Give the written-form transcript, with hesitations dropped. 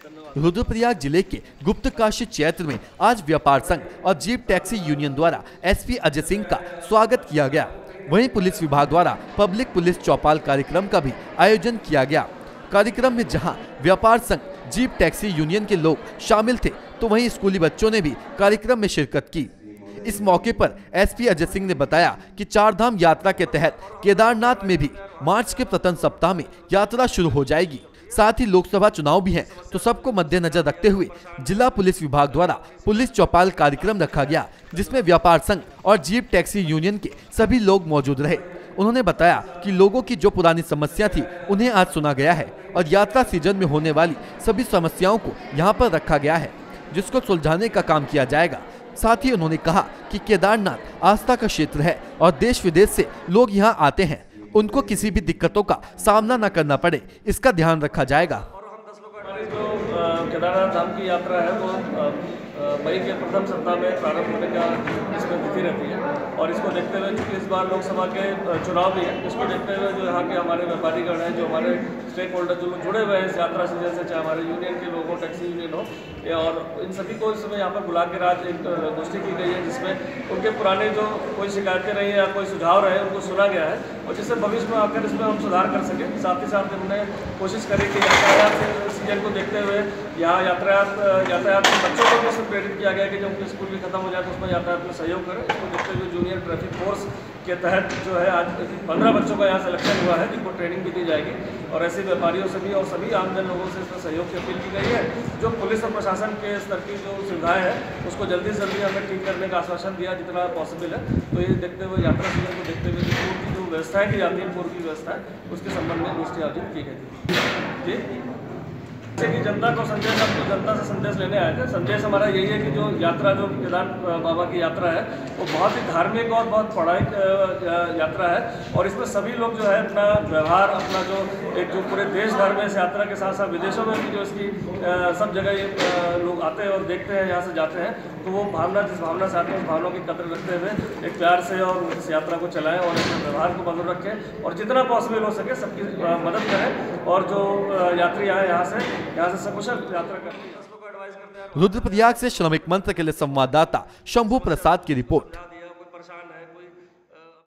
रुद्रप्रयाग जिले के गुप्तकाशी क्षेत्र में आज व्यापार संघ और जीप टैक्सी यूनियन द्वारा एसपी अजय सिंह का स्वागत किया गया। वहीं पुलिस विभाग द्वारा पब्लिक पुलिस चौपाल कार्यक्रम का भी आयोजन किया गया। कार्यक्रम में जहां व्यापार संघ जीप टैक्सी यूनियन के लोग शामिल थे, तो वहीं स्कूली बच्चों ने भी कार्यक्रम में शिरकत की। इस मौके पर एसपी अजय सिंह ने बताया कि चारधाम यात्रा के तहत केदारनाथ में भी मार्च के प्रथम सप्ताह में यात्रा शुरू हो जाएगी। साथ ही लोकसभा चुनाव भी हैं, तो सबको मद्देनजर रखते हुए जिला पुलिस विभाग द्वारा पुलिस चौपाल कार्यक्रम रखा गया, जिसमें व्यापार संघ और जीप टैक्सी यूनियन के सभी लोग मौजूद रहे। उन्होंने बताया कि लोगों की जो पुरानी समस्या थी उन्हें आज सुना गया है और यात्रा सीजन में होने वाली सभी समस्याओं को यहाँ पर रखा गया है, जिसको सुलझाने का काम किया जाएगा। साथ ही उन्होंने कहा कि केदारनाथ आस्था का क्षेत्र है और देश विदेश से लोग यहाँ आते हैं, उनको किसी भी दिक्कतों का सामना न करना पड़े, इसका ध्यान रखा जाएगा। जो केदारनाथ धाम की यात्रा है वो मई के प्रथम सप्ताह में प्रारंभ होने का इसमें तिथि रहती है और इसको देखते हुए चूँकि इस बार लोकसभा के चुनाव भी है, इसको देखते हुए जो यहाँ के हमारे व्यापारीगण हैं, जो हमारे स्टेक होल्डर जो लोग जुड़े हुए हैं इस यात्रा सीजन से, चाहे हमारे यूनियन के लोग हो, टैक्सी यूनियन हो, और इन सभी को इस समय यहाँ पर बुला के आज एक गोष्ठी की गई है, जिसमें उनके पुराने जो कोई शिकायतें रही है या कोई सुझाव रहे उनको सुना गया है और जिससे भविष्य में आकर इसमें हम सुधार कर सकें। साथ ही साथ हमने कोशिश करी कि यातायात सीजन को देखते हुए यहाँ यातायात के बच्चों को भी प्रेरित किया गया कि जब उनकी स्कूल भी खत्म हो जाए तो उसमें यातायात में सहयोग करें। इसको देखते हुए जूनियर ट्रैफिक फोर्स के तहत जो है आज 15 बच्चों का यहाँ सिलेक्शन हुआ है, जिनको ट्रेनिंग भी दी जाएगी और ऐसे व्यापारियों से भी और सभी आमजन लोगों से इसमें सहयोग की अपील की गई है। जो पुलिस और प्रशासन के स्तर की जो सुविधाएं हैं उसको जल्दी से जल्दी हमें ठीक करने का आश्वासन दिया जितना पॉसिबल है। तो ये देखते हुए यात्रा सीजन को देखते हुए पूर्व की जो व्यवस्थाएं की जाती है, पूर्व की व्यवस्था है, उसके संबंध में गोष्ठी आयोजित की गई थी। जैसे कि जनता को संदेश, हम जनता से संदेश लेने आए थे। संदेश हमारा यही है कि जो यात्रा जो केदार बाबा की यात्रा है वो बहुत ही धार्मिक और बहुत पौराणिक यात्रा है और इसमें सभी लोग जो है अपना व्यवहार, अपना जो एक जो पूरे देश भर में इस यात्रा के साथ साथ विदेशों में भी जो इसकी सब जगह ये लोग आते हैं और देखते हैं, यहाँ से जाते हैं, तो वो भावना जिस भावना से आते हैं उस भावना की कदर रखते हुए एक प्यार से और इस यात्रा को चलाएं और अपने व्यवहार को बदल रखें और जितना पॉसिबल हो सके सबकी मदद करें और जो यात्री आए यहाँ से सकुशल यात्रा करते हैं। रुद्रप्रयाग से श्रमिक मंत्र के लिए संवाददाता शंभू प्रसाद की रिपोर्ट।